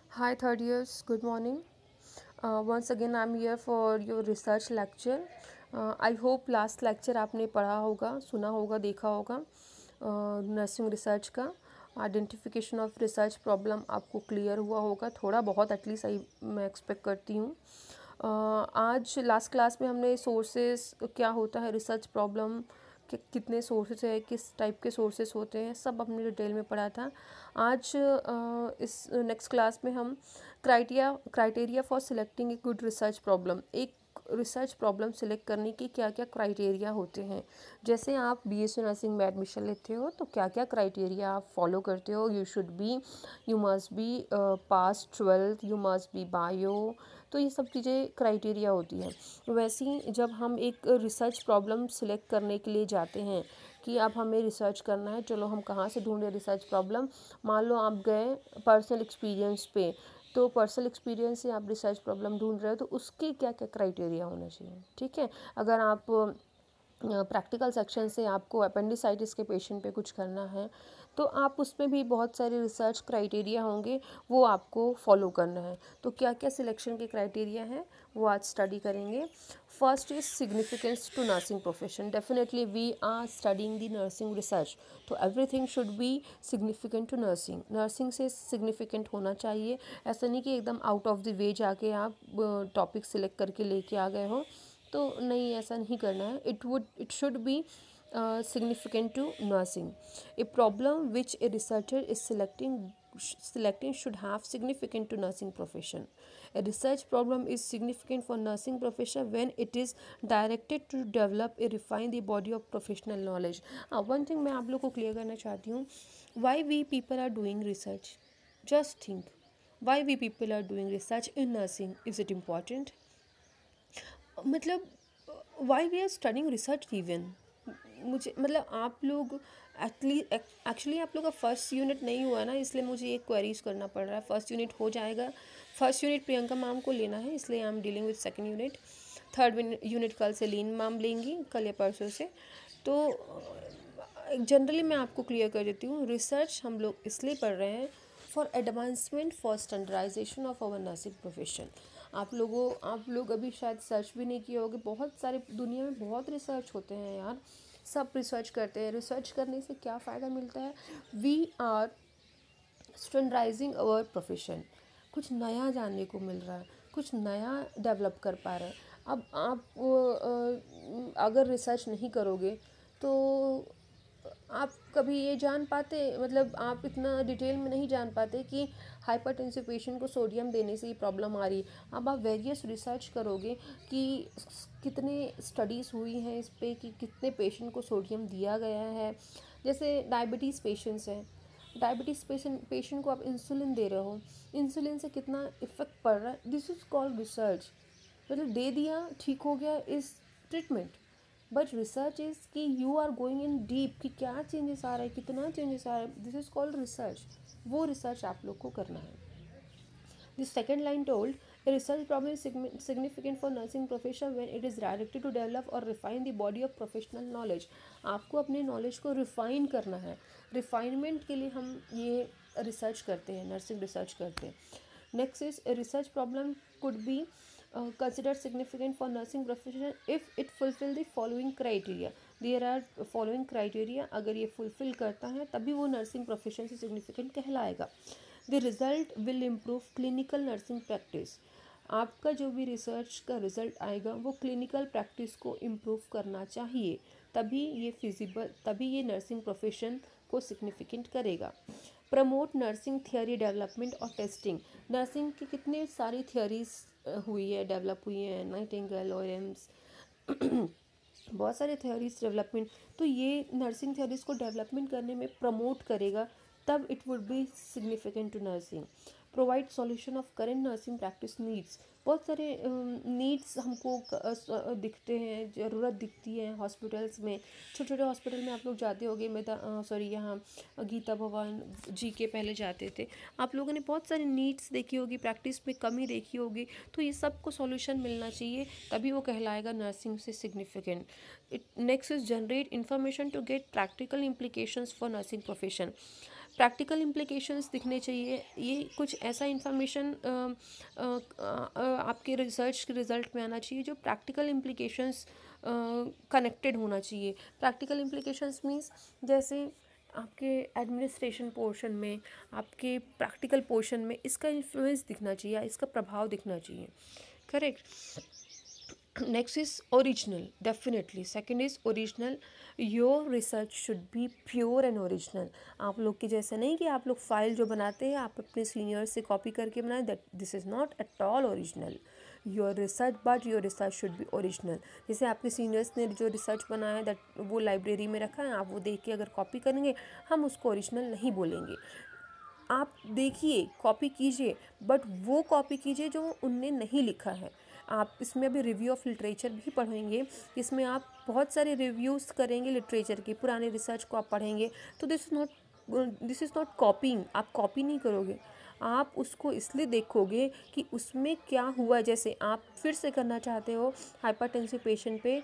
Hi, third years, good morning. Once again, I'm here for your research lecture. I hope last lecture आपने पढ़ा होगा, सुना होगा, देखा होगा नर्सिंग रिसर्च का आइडेंटिफिकेशन ऑफ रिसर्च प्रॉब्लम आपको क्लियर हुआ होगा, थोड़ा बहुत एटलीस्ट मैं एक्सपेक्ट करती हूँ। आज लास्ट क्लास में हमने सोर्सेस क्या होता है रिसर्च प्रॉब्लम कि कितने सोर्सेज है, किस टाइप के सोर्सेज होते हैं, सब हमने डिटेल में पढ़ा था। आज इस नेक्स्ट क्लास में हम criteria for selecting a good research problem, एक रिसर्च प्रॉब्लम सिलेक्ट करने की क्या क्या क्राइटेरिया होते हैं। जैसे आप बीएससी नर्सिंग में एडमिशन लेते हो तो क्या क्या क्राइटेरिया आप फॉलो करते हो। You must be pass 12th, you must be bio, तो ये सब चीज़ें क्राइटेरिया होती है। वैसे ही जब हम एक रिसर्च प्रॉब्लम सिलेक्ट करने के लिए जाते हैं कि अब हमें रिसर्च करना है, चलो हम कहाँ से ढूंढें रिसर्च प्रॉब्लम। मान लो आप गए पर्सनल एक्सपीरियंस पे, तो पर्सनल एक्सपीरियंस से आप रिसर्च प्रॉब्लम ढूंढ रहे हो तो उसके क्या क्या क्राइटेरिया होना चाहिए। ठीक है, अगर आप प्रैक्टिकल सेक्शन से आपको अपेंडिसाइटिस के पेशेंट पे कुछ करना है तो आप उसमें भी बहुत सारे रिसर्च क्राइटेरिया होंगे, वो आपको फॉलो करना है। तो क्या क्या सिलेक्शन के क्राइटेरिया हैं वो आज स्टडी करेंगे। First is significance to nursing profession. Definitely we are studying the nursing research, तो everything should be significant to nursing. Nursing से सिग्निफिकेंट होना चाहिए। ऐसा नहीं कि एकदम आउट ऑफ द वे जाके आप टॉपिक सिलेक्ट करके लेके आ गए हो, तो नहीं, ऐसा नहीं करना है। It should be significant to nursing. A problem which a researcher is selecting should have significant to nursing profession. A research problem is significant for nursing profession when it is directed to develop a refine the body of professional knowledge. One thing मैं आप लोग को clear करना चाहती हूँ, why we people are doing research. Just think, why we people are doing research in nursing. Is it important? मतलब why we are studying research even, मुझे मतलब आप लोग एक्चुअली आप लोग का फर्स्ट यूनिट नहीं हुआ ना, इसलिए मुझे ये क्वेरीज करना पड़ रहा है। फर्स्ट यूनिट हो जाएगा, फर्स्ट यूनिट प्रियंका मैम को लेना है, इसलिए I am dealing with second unit. Third unit कल से लीन मैम लेंगी, कल या परसों से। तो जनरली मैं आपको क्लियर कर देती हूँ, रिसर्च हम लोग इसलिए पढ़ रहे हैं for advancement, for standardisation of our nursing profession. आप लोग अभी शायद सर्च भी नहीं किए होंगे, बहुत सारे दुनिया में बहुत रिसर्च होते हैं यार, सब रिसर्च करते हैं। रिसर्च करने से क्या फ़ायदा मिलता है? We are standardising our profession, कुछ नया जानने को मिल रहा है, कुछ नया डेवलप कर पा रहे हैं। अब आप अगर रिसर्च नहीं करोगे तो आप कभी ये जान पाते, मतलब आप इतना डिटेल में नहीं जान पाते कि हाइपरटेंसिव पेशेंट को सोडियम देने से ही प्रॉब्लम आ रही। अब आप वेरियस रिसर्च करोगे कि कितने स्टडीज़ हुई हैं इस पे कि कितने पेशेंट को सोडियम दिया गया है। जैसे डायबिटीज़ पेशेंट्स हैं, डायबिटीज़ पेशेंट को आप इंसुलिन दे रहे हो, इंसुलिन से कितना इफेक्ट पड़ रहा है, दिस इज़ कॉल्ड रिसर्च। मतलब दे दिया, ठीक हो गया, is treatment. But research is कि you are going in deep कि क्या चेंजेस आ रहा है, कितना चेंजेस आ रहा है, दिस इज़ कॉल्ड रिसर्च। वो रिसर्च आप लोग को करना है। The second line told, a research problem is significant for nursing profession when it is directed to develop or refine the body of professional knowledge. आपको अपने नॉलेज को refine करना है। रिफाइनमेंट के लिए हम ये रिसर्च करते हैं, नर्सिंग रिसर्च करते हैं। Next is research problem could be considered significant for nursing profession if it fulfill the following criteria. There are following criteria, अगर ये fulfill करता है तभी वो nursing profession से significant कहलाएगा। The result will improve clinical nursing practice. आपका जो भी रिसर्च का रिजल्ट आएगा वो क्लिनिकल प्रैक्टिस को इम्प्रूव करना चाहिए, तभी ये फिजिबल, तभी ये नर्सिंग प्रोफेशन को सिग्निफिकेंट करेगा। प्रमोट नर्सिंग थियोरी डेवलपमेंट और टेस्टिंग। नर्सिंग की कितने सारी थियोरीज हुई है, डेवलप हुई है, नाइटिंगेल, ओरेम्स, बहुत सारे थ्योरीज डेवलपमेंट, तो ये नर्सिंग थ्योरीज को डेवलपमेंट करने में प्रमोट करेगा, तब it would be significant to nursing. Provide solution of current nursing practice needs. बहुत सारे नीड्स हमको दिखते हैं, ज़रूरत दिखती है हॉस्पिटल्स में। छोटे छोटे हॉस्पिटल में आप लोग जाते होंगे, यहाँ गीता भवन जी के पहले जाते थे, आप लोगों ने बहुत सारी नीड्स देखी होगी, प्रैक्टिस में कमी देखी होगी, तो ये सब को सॉल्यूशन मिलना चाहिए, तभी वो कहलाएगा नर्सिंग से significant. Next is generate information to get practical implications for nursing profession. Practical implications दिखने चाहिए। ये कुछ ऐसा इंफॉर्मेशन आपके रिसर्च के रिजल्ट में आना चाहिए जो प्रैक्टिकल इम्प्लीकेशंस कनेक्टेड होना चाहिए। प्रैक्टिकल इम्प्लीकेशंस मीन्स जैसे आपके एडमिनिस्ट्रेशन पोर्शन में, आपके प्रैक्टिकल पोर्शन में इसका इन्फ्लुएंस दिखना चाहिए, इसका प्रभाव दिखना चाहिए। Correct. Next is original, definitely. Second is original. Your research should be pure and original. आप लोग के जैसे नहीं कि आप लोग फाइल जो बनाते हैं आप अपने सीनियर्स से कॉपी करके बनाए, that this is not at all original. Your research, but your research should be original. जैसे आपके सीनियर्स ने जो रिसर्च बनाया है दैट वो लाइब्रेरी में रखा है, आप वो देख के अगर कॉपी करेंगे, हम उसको ओरिजिनल नहीं बोलेंगे। आप देखिए, कॉपी कीजिए, बट वो कॉपी कीजिए जो उनने नहीं लिखा है। आप इसमें अभी रिव्यू ऑफ लिटरेचर भी पढ़ेंगे, इसमें आप बहुत सारे रिव्यूज़ करेंगे लिटरेचर के, पुराने रिसर्च को आप पढ़ेंगे। तो दिस इज़ नॉट कॉपिंग। आप कॉपी नहीं करोगे, आप उसको इसलिए देखोगे कि उसमें क्या हुआ। जैसे आप फिर से करना चाहते हो हाइपरटेंसिव पेशेंट पे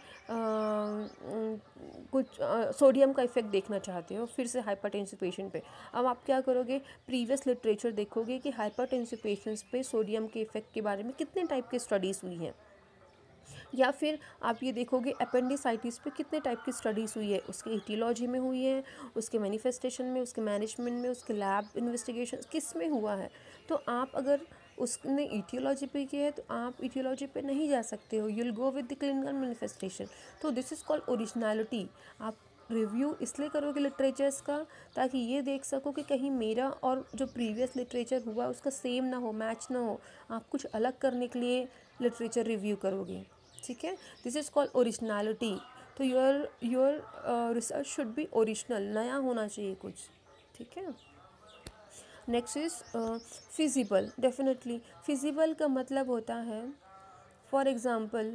कुछ सोडियम का इफ़ेक्ट देखना चाहते हो फिर से हाइपरटेंसिव पेशेंट पे। अब आप क्या करोगे, प्रीवियस लिटरेचर देखोगे कि हाइपरटेंसिव पेशेंट्स पे सोडियम के इफ़ेक्ट के बारे में कितने टाइप के स्टडीज़ हुई हैं। या फिर आप ये देखोगे अपेंडिसाइटिस पे कितने टाइप की स्टडीज़ हुई है, उसके एटियोलॉजी में हुई है, उसके मैनिफेस्टेशन में, उसके मैनेजमेंट में, उसके लैब इन्वेस्टिगेशन किस में हुआ है। तो आप अगर उसने एटियोलॉजी पे किया है तो आप एटियोलॉजी पे नहीं जा सकते हो, you'll go with the clinical manifestation. तो दिस इज़ कॉल्ड ओरिजिनलिटी। आप रिव्यू इसलिए करोगे लिटरेचर्स का ताकि ये देख सको कि कहीं मेरा और जो प्रीवियस लिटरेचर हुआ उसका सेम ना हो, मैच ना हो। आप कुछ अलग करने के लिए लिटरेचर रिव्यू करोगे, ठीक है। This is called originality. तो your research should be original, नया होना चाहिए कुछ, ठीक है। Next is feasible. Definitely feasible का मतलब होता है, फॉर एग्ज़ाम्पल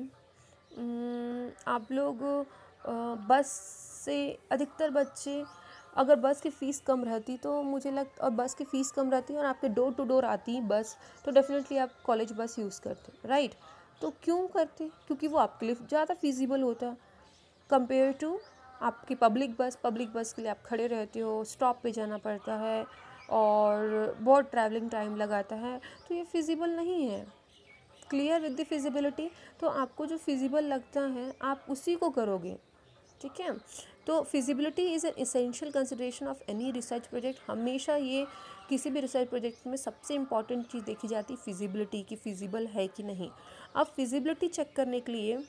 आप लोग बस से अधिकतर बच्चे, अगर बस की फ़ीस कम रहती तो मुझे लगता, और बस की फ़ीस कम रहती और आपके डोर टू डोर आती बस, तो डेफिनेटली आप कॉलेज बस यूज़ करते, राइट। तो क्यों करते, क्योंकि वो आपके लिए ज़्यादा फिजिबल होता कंपेयर टू आपकी पब्लिक बस के लिए आप खड़े रहते हो, स्टॉप पे जाना पड़ता है और बहुत ट्रैवलिंग टाइम लगाता है, तो ये फिजिबल नहीं है। Clear with the feasibility. तो आपको जो फिजिबल लगता है आप उसी को करोगे, ठीक है। तो feasibility is an essential consideration of any research project. हमेशा ये किसी भी रिसर्च प्रोजेक्ट में सबसे इंपॉर्टेंट चीज़ देखी जाती है फिजिबिलिटी, की फिजिबल है कि नहीं। अब फिजिबिलिटी चेक करने के लिए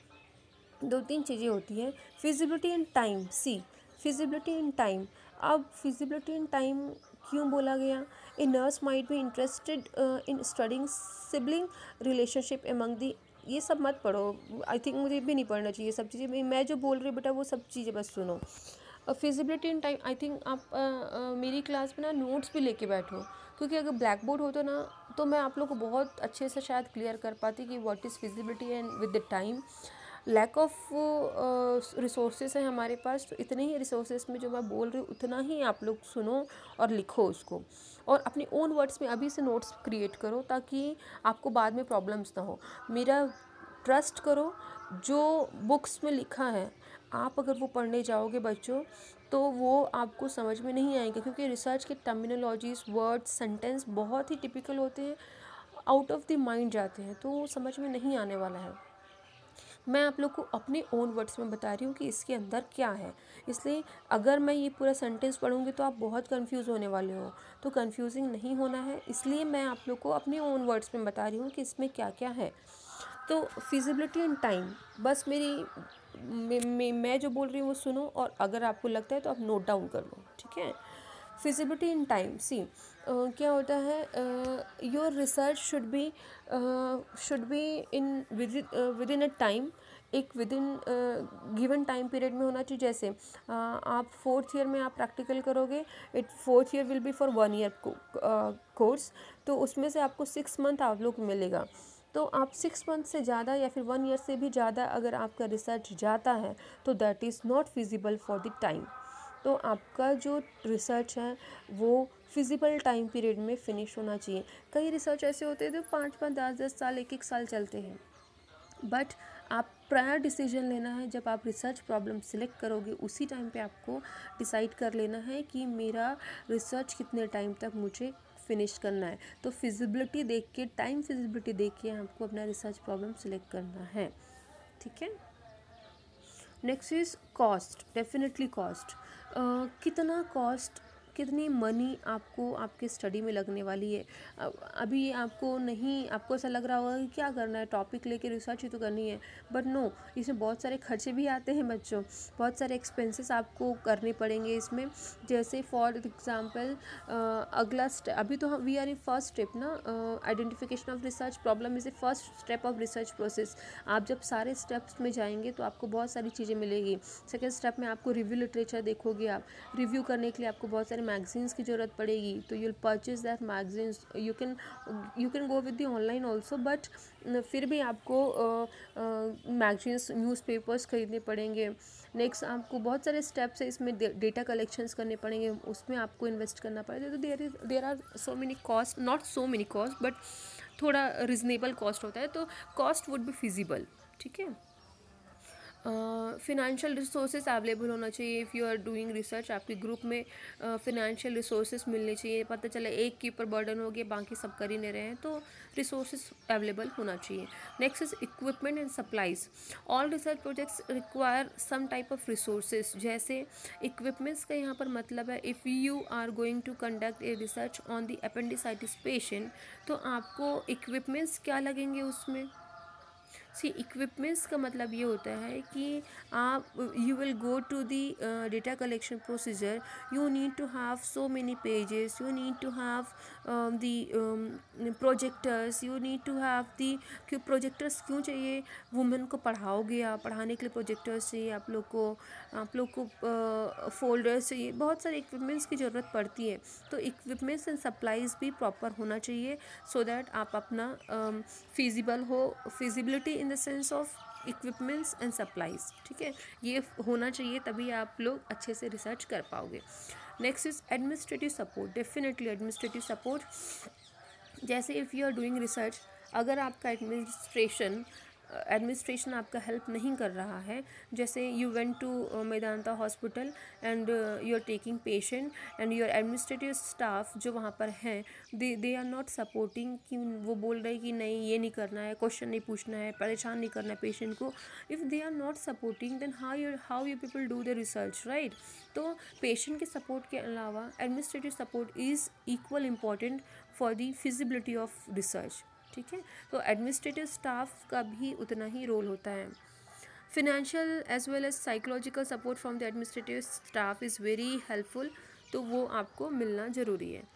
2-3 चीज़ें होती हैं। Feasibility in time, see feasibility in time. अब फिजिबिलिटी इन टाइम क्यों बोला गया, a nurse might be interested in studying sibling relationship among the. ये सब मत पढ़ो, आई थिंक मुझे भी नहीं पढ़ना चाहिए सब चीज़ें। मैं जो बोल रही हूँ बेटा वो सब चीज़ें बस सुनो। Feasibility in time, I think आप मेरी क्लास में ना नोट्स भी लेके बैठो, क्योंकि अगर ब्लैक बोर्ड होता ना तो मैं आप लोग को बहुत अच्छे से शायद क्लियर कर पाती कि what is feasibility and with the time. Lack of resources है हमारे पास, तो इतने ही रिसोर्सेज में जो मैं बोल रही हूँ उतना ही आप लोग सुनो और लिखो उसको, और अपने ओन वर्ड्स में अभी से नोट्स क्रिएट करो ताकि आपको बाद में प्रॉब्लम्स ना हो। मेरा ट्रस्ट करो, जो बुक्स में लिखा है आप अगर वो पढ़ने जाओगे बच्चों तो वो आपको समझ में नहीं आएंगे, क्योंकि रिसर्च के टर्मिनोलॉजीज, वर्ड्स, सेंटेंस बहुत ही टिपिकल होते हैं, आउट ऑफ द माइंड जाते हैं, तो वो समझ में नहीं आने वाला है। मैं आप लोग को अपने ओन वर्ड्स में बता रही हूँ कि इसके अंदर क्या है। इसलिए अगर मैं ये पूरा सेंटेंस पढ़ूँगी तो आप बहुत कंफ्यूज होने वाले हो, तो कंफ्यूजिंग नहीं होना है, इसलिए मैं आप लोग को अपने ओन वर्ड्स में बता रही हूँ कि इसमें क्या क्या है। तो फिजिबिलिटी एंड टाइम, बस मैं जो बोल रही हूँ वो सुनो, और अगर आपको लगता है तो आप नोट डाउन कर लो, ठीक है। फिजिबिलिटी इन टाइम, सी क्या होता है, your research should be in within a time, एक within given time period में होना चाहिए। जैसे आप 4th ईयर में आप प्रैक्टिकल करोगे, 4th year will be for 1 year course, तो उसमें से आपको 6 मंथ आउटलुक मिलेगा। तो आप 6 मंथ से ज़्यादा या फिर 1 ईयर से भी ज़्यादा अगर आपका रिसर्च जाता है तो that is not feasible for the time. तो आपका जो रिसर्च है वो फिजिबल टाइम पीरियड में फिनिश होना चाहिए। कई रिसर्च ऐसे होते हैं जो 5-5, 10-10 साल, 1-1 साल चलते हैं, बट आप प्रायर डिसीजन लेना है, जब आप रिसर्च प्रॉब्लम सिलेक्ट करोगे उसी टाइम पे आपको डिसाइड कर लेना है कि मेरा रिसर्च कितने टाइम तक मुझे फिनिश करना है। तो फिजिबिलिटी देख के, टाइम फिजिबिलिटी देख के आपको अपना रिसर्च प्रॉब्लम सिलेक्ट करना है, ठीक है। Next is cost, definitely cost. कितना कॉस्ट, कितनी मनी आपको आपके स्टडी में लगने वाली है। अभी आपको ऐसा लग रहा होगा कि क्या करना है, टॉपिक लेके रिसर्च ही तो करनी है, बट नो, इसमें बहुत सारे खर्चे भी आते हैं बच्चों, बहुत सारे एक्सपेंसेस आपको करने पड़ेंगे इसमें। जैसे फॉर एग्जांपल अगला स्टेप, अभी तो we are in first step ना, identification of research problem is a first step of research process. आप जब सारे स्टेप्स में जाएंगे तो आपको बहुत सारी चीज़ें मिलेगी। सेकेंड स्टेप में आपको रिव्यू लिटरेचर देखोगे, आप रिव्यू करने के लिए आपको बहुत सारे मैगजीन्स की ज़रूरत पड़ेगी, तो you'll purchase that magazines. You can go with the online also, but फिर भी आपको मैगजीन्स, न्यूज़पेपर्स खरीदने पड़ेंगे। नेक्स्ट आपको बहुत सारे स्टेप्स है इसमें, डेटा कलेक्शंस करने पड़ेंगे, उसमें आपको इन्वेस्ट करना पड़ेगा। तो there are so many cost, not so many cost, but थोड़ा रिजनेबल कॉस्ट होता है, तो कॉस्ट वुड बी फिजिबल, ठीक है। फिनेंशियल रिसोर्सेज अवेलेबल होना चाहिए। If you are doing research, आपके ग्रुप में फिनेंशियल रिसोर्सेज मिलने चाहिए। पता चला एक के ऊपर बर्डन हो गया, बाकी सब कर ही नहीं रहे हैं, तो रिसोर्सेज अवेलेबल होना चाहिए। Next is equipment and supplies. All research projects require some type of resources. जैसे इक्विपमेंट्स का यहाँ पर मतलब है, if you are going to conduct a research on the appendicitis patient, तो आपको इक्विपमेंट्स क्या लगेंगे उसमें। सी, इक्विपमेंट्स का मतलब ये होता है कि आप, you will go to the data collection procedure, you need to have so many pages, you need to have the projectors, you need to have the, क्यों प्रोजेक्टर्स क्यों चाहिए, वुमेन को पढ़ाओगे आप, पढ़ाने के लिए प्रोजेक्टर्स चाहिए आप लोग को फोल्डर्स चाहिए, बहुत सारे इक्विपमेंट्स की ज़रूरत पड़ती है। तो इक्विपमेंट्स एंड सप्लाईज भी प्रॉपर होना चाहिए, सो दैट आप अपना फिजिबल हो, feasibility in the sense of equipments and supplies, ठीक है, ये होना चाहिए, तभी आप लोग अच्छे से रिसर्च कर पाओगे। Next is administrative support. Definitely administrative support, जैसे if you are doing research, अगर आपका एडमिनिस्ट्रेशन आपका हेल्प नहीं कर रहा है, जैसे you went to Medanta hospital and you are taking patient and your administrative staff जो वहाँ पर हैं, दे आर नॉट सपोर्टिंग, कि वो बोल रहे कि नहीं ये नहीं करना है, क्वेश्चन नहीं पूछना है, परेशान नहीं करना है पेशेंट को। If they are not supporting, then how you people do the research, right. तो पेशेंट के सपोर्ट के अलावा administrative support is equal important for the feasibility of research, ठीक है। तो एडमिनिस्ट्रेटिव स्टाफ का भी उतना ही रोल होता है। Financial as well as psychological support from the administrative staff is very helpful, तो वो आपको मिलना ज़रूरी है।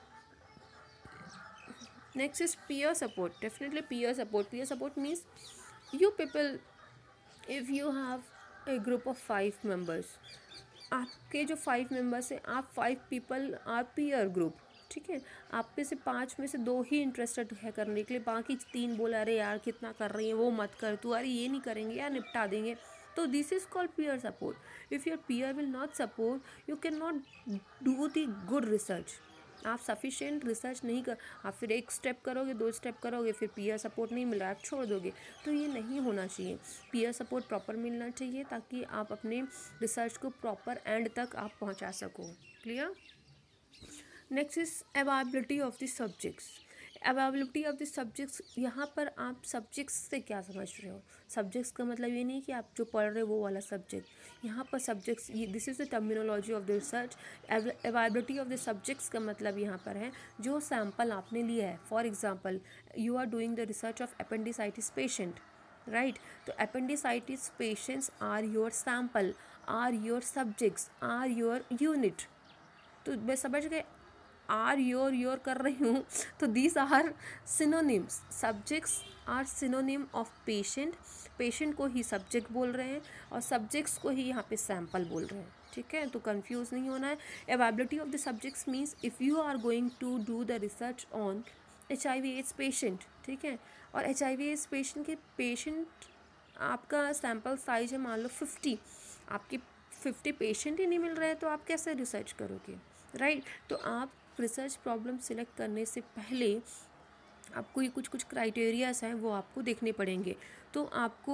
Next is peer support. Definitely peer support means you people, if you have a group of 5 members, आपके जो 5 मेंबर्स हैं, आप 5 पीपल आर पीयर ग्रुप, ठीक है। आप में से 5 में से 2 ही इंटरेस्टेड है करने के लिए, बाकी 3 बोला अरे यार कितना कर रही है, वो मत कर तू, अरे ये नहीं करेंगे यार, निपटा देंगे। तो this is called peer support. If your peer will not support, you can not do the good research. आप सफिशिएंट रिसर्च नहीं कर, आप फिर 1 स्टेप करोगे, 2 स्टेप करोगे, फिर पीयर सपोर्ट नहीं मिल रहा, आप छोड़ दोगे, तो ये नहीं होना चाहिए। पीयर सपोर्ट प्रॉपर मिलना चाहिए, ताकि आप अपने रिसर्च को प्रॉपर एंड तक आप पहुंचा सको। Clear. Next is availability of the subjects. Availability of the subjects, यहाँ पर आप सब्जेक्ट्स से क्या समझ रहे हो। सब्जेक्ट्स का मतलब ये नहीं कि आप जो पढ़ रहे हो वो वाला सब्जेक्ट, यहाँ पर सब्जेक्ट्स, ये this is the terminology of the research. Availability of the subjects का मतलब यहाँ पर है जो सैम्पल आपने लिया है। For example, you are doing the research of appendicitis patient, right. तो appendicitis patients are your sample, are your subjects, are your unit. तो मैं समझ गए, आर योर कर रही हूँ, तो these are synonyms. Subjects are synonym of patient, patient को ही सब्जेक्ट बोल रहे हैं और सब्जेक्ट्स को ही यहाँ पे सैम्पल बोल रहे हैं, ठीक है। तो कंफ्यूज नहीं होना है। Availability of the subjects means if you are going to do the research on HIV/AIDS patient, ठीक है, और HIV/AIDS पेशेंट आपका सैम्पल साइज है मान लो 50, आपके 50 पेशेंट ही नहीं मिल रहे हैं, तो आप कैसे रिसर्च करोगे, राइट। तो आप रिसर्च प्रॉब्लम सिलेक्ट करने से पहले आपको ये कुछ क्राइटेरियाज हैं वो आपको देखने पड़ेंगे। तो आपको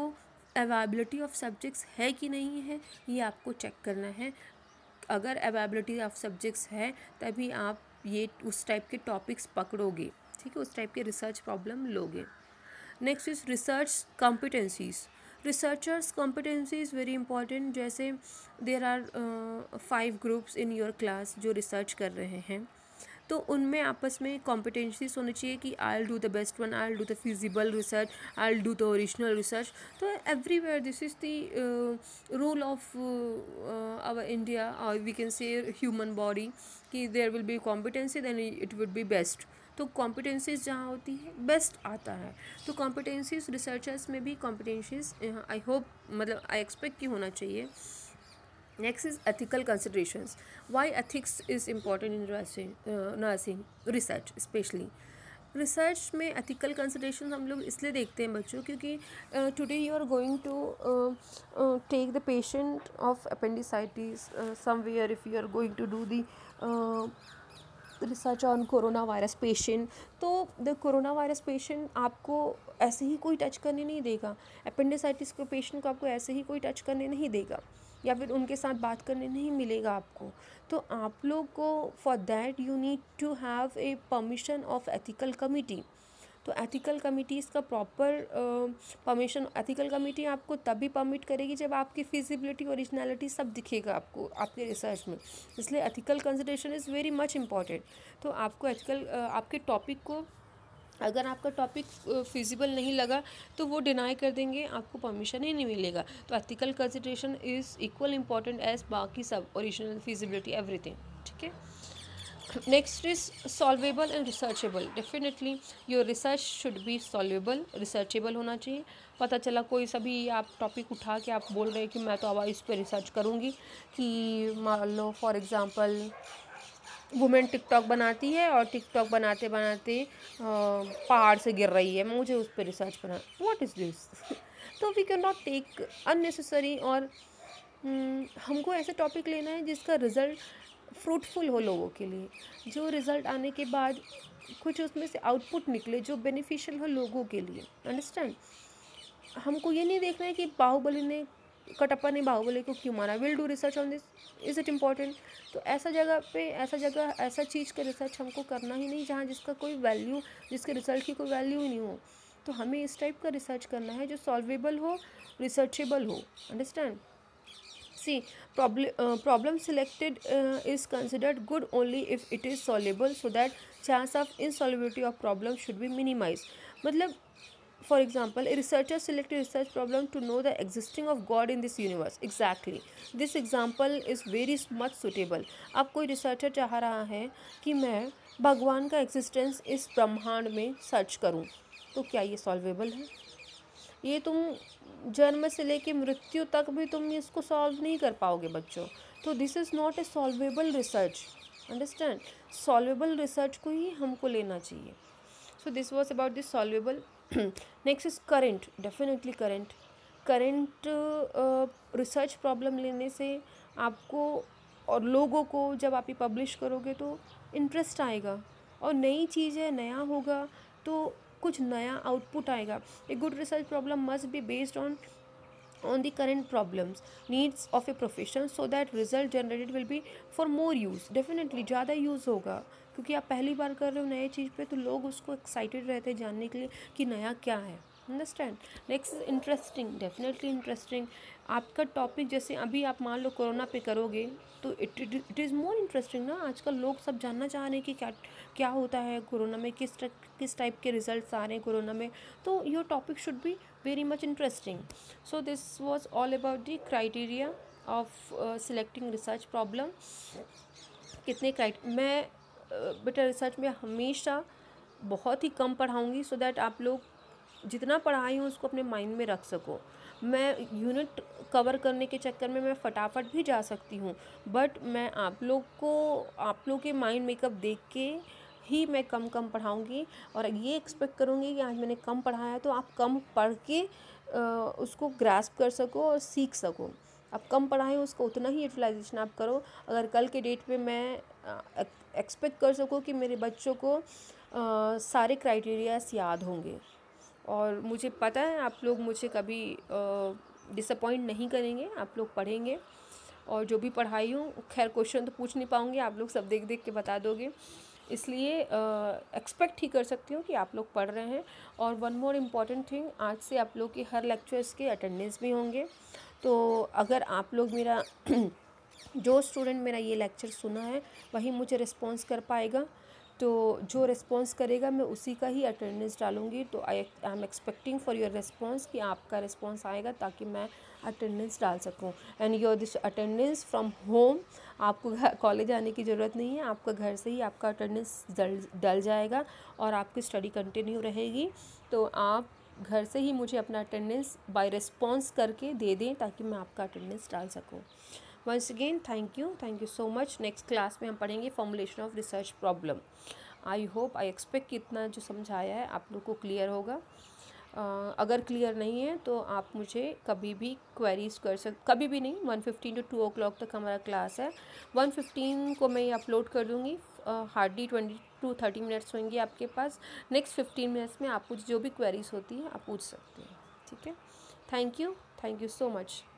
अवेलेबिलिटी ऑफ सब्जेक्ट्स है कि नहीं है, ये आपको चेक करना है। अगर अवेलेबिलिटी ऑफ सब्जेक्ट्स है तभी आप ये उस टाइप के टॉपिक्स पकड़ोगे, ठीक है, उस टाइप के रिसर्च प्रॉब्लम लोगे। Next is research competencies. Researchers competency is very important. जैसे there are 5 groups in your class जो रिसर्च कर रहे हैं, तो उनमें आपस में कॉम्पिटेंसीज होनी चाहिए कि I will do the best one, I will do the feasible research, I will do the original research. तो everywhere this is the rule of our India, और we can say human body, कि there will be competency then it would be best. तो competencies जहाँ होती है best आता है। तो कॉम्पिटेंसीज रिसर्चर्स में भी कॉम्पिटेंसीज आई होप, मतलब आई एक्सपेक्ट कि होना चाहिए। Next is ethical considerations. Why ethics is important in nursing research specially. Research में एथिकल कंसिडरेशन हम लोग इसलिए देखते हैं बच्चों, क्योंकि today you are going to take the patient of appendicitis somewhere, if you are going to do the research on corona virus patient, तो the corona virus patient आपको ऐसे ही कोई टच करने नहीं देगा। अपेंडिसाइटिस के पेशेंट को आपको ऐसे ही कोई टच करने नहीं देगा, या फिर उनके साथ बात करने नहीं मिलेगा आपको। तो आप लोग को for that you need to have a permission of ethical committee. तो एथिकल कमिटीज़ का प्रॉपर परमिशन, एथिकल कमिटी आपको तभी परमिट करेगी जब आपकी फिजिबिलिटी, ओरिजिनलिटी सब दिखेगा आपको आपके रिसर्च में। इसलिए ethical consideration is very much important. तो आपको एथिकल आपके टॉपिक को, अगर आपका टॉपिक फिजिबल नहीं लगा तो वो डिनाई कर देंगे, आपको परमिशन ही नहीं मिलेगा। तो ethical consideration is equal important as बाकी सब, ओरिजिनल, फिजिबिलिटी, एवरीथिंग, ठीक है। Next is solvable and researchable. Definitely your research should be solvable, researchable होना चाहिए। पता चला कोई सभी आप टॉपिक उठा के आप बोल रहे हैं कि मैं तो अब इस पर रिसर्च करूँगी, कि मान लो फॉर एग्ज़ाम्पल वुमेन टिकटॉक बनाती है और टिकटॉक बनाते बनाते पहाड़ से गिर रही है, मुझे उस पर रिसर्च करना, व्हाट इज़ दिस। तो we can not take unnecessary, और हमको ऐसे टॉपिक लेना है जिसका रिज़ल्ट फ्रूटफुल हो लोगों के लिए, जो रिज़ल्ट आने के बाद कुछ उसमें से आउटपुट निकले जो बेनिफिशियल हो लोगों के लिए। अंडरस्टैंड। हमको ये नहीं देखना है कि बाहुबली ने, कटप्पा ने बाहुबली को क्यों मारा। Will do research on this, is it important. तो ऐसा जगह ऐसा चीज़ का रिसर्च हमको करना ही नहीं जहाँ जिसका कोई वैल्यू, जिसके रिजल्ट की कोई वैल्यू ही नहीं हो। तो हमें इस टाइप का रिसर्च करना है जो सॉल्वेबल हो, रिसर्चेबल हो। Understand. See, problem selected is considered good only if it is soluble, so that chance of insolubility of problem should be minimized. मतलब for example, a researcher selected research problem to know the existing of God in this universe. Exactly, this example is very much suitable. अब कोई researcher चाह रहा है कि मैं भगवान का एग्जिस्टेंस इस ब्रह्मांड में सर्च करूं, तो क्या ये सॉल्वेबल है? ये तुम जन्म से लेके मृत्यु तक भी तुम इसको सॉल्व नहीं कर पाओगे बच्चों। तो this is not a solvable research. Understand. Solvable research को ही हमको लेना चाहिए। So this was about this solvable. Next is current. Definitely current research problem लेने से आपको और लोगों को, जब आप ये पब्लिश करोगे तो इंटरेस्ट आएगा, और नई चीज़ें, नया होगा तो कुछ नया आउटपुट आएगा। A good research problem must be based on the current problems needs of a profession, so that result generated will be for more use. Definitely ज़्यादा यूज़ होगा, क्योंकि आप पहली बार कर रहे हो नए चीज़ पे, तो लोग उसको एक्साइटेड रहते हैं जानने के लिए कि नया क्या है। Understand. Next is interesting. Definitely interesting. आपका टॉपिक जैसे अभी आप मान लो कोरोना पे करोगे तो इट इज़ मोर इंटरेस्टिंग ना। आजकल लोग सब जानना चाह रहे हैं कि क्या क्या होता है कोरोना में, किस टाइप के रिजल्ट्स आ रहे हैं कोरोना में। तो your topic should be very much interesting. So this was all about the criteria of selecting research problem. कितने मैं बेटा रिसर्च में हमेशा बहुत ही कम पढ़ाऊँगी, सो दैट आप लोग जितना पढ़ाई हूँ उसको अपने माइंड में रख सको। मैं यूनिट कवर करने के चक्कर में मैं फटाफट भी जा सकती हूँ, बट मैं आप लोग के माइंड मेकअप देख के ही मैं कम पढ़ाऊँगी, और ये एक्सपेक्ट करूँगी कि आज मैंने कम पढ़ाया तो आप कम पढ़ के उसको ग्रास्प कर सको और सीख सको। आप कम पढ़ाएं, उसको उतना ही यूटिलाइजेशन आप करो, अगर कल के डेट पे मैं एक्सपेक्ट कर सकूँ कि मेरे बच्चों को सारे क्राइटेरियाज याद होंगे। और मुझे पता है आप लोग मुझे कभी डिसअपॉइंट नहीं करेंगे, आप लोग पढ़ेंगे और जो भी पढ़ाई हो, खैर क्वेश्चन तो पूछ नहीं पाऊँगी, आप लोग सब देख देख के बता दोगे, इसलिए एक्सपेक्ट ही कर सकती हूँ कि आप लोग पढ़ रहे हैं। और वन मोर इम्पॉर्टेंट थिंग, आज से आप लोग के हर लेक्चर्स के अटेंडेंस भी होंगे। तो अगर आप लोग मेरा जो स्टूडेंट मेरा ये लेक्चर सुना है वही मुझे रिस्पॉन्स कर पाएगा, तो जो रिस्पॉन्स करेगा मैं उसी का ही अटेंडेंस डालूँगी। तो I am expecting for your response कि आपका रिस्पॉन्स आएगा ताकि मैं अटेंडेंस डाल सकूं। And your this attendance from home, आपको कॉलेज आने की ज़रूरत नहीं है, आपका घर से ही आपका अटेंडेंस डल जाएगा और आपकी स्टडी कंटिन्यू रहेगी। तो आप घर से ही मुझे अपना अटेंडेंस बाय रिस्पॉन्स करके दे दें ताकि मैं आपका अटेंडेंस डाल सकूँ। Once again thank you so much. Next class में हम पढ़ेंगे formulation of research problem. I hope, I expect कि इतना जो समझाया है आप लोग को क्लियर होगा। अगर क्लियर नहीं है तो आप मुझे कभी भी क्वेरीज कर कभी भी नहीं, 1:15 to 2 o'clock तक हमारा क्लास है। 1:15 को मैं ये अपलोड कर दूँगी, हार्डली 20 to 30 मिनट्स होंगे आपके पास। नेक्स्ट 15 मिनट्स में आप मुझे जो भी क्वेरीज होती है आप पूछ सकते हैं, ठीक है। Thank you so much.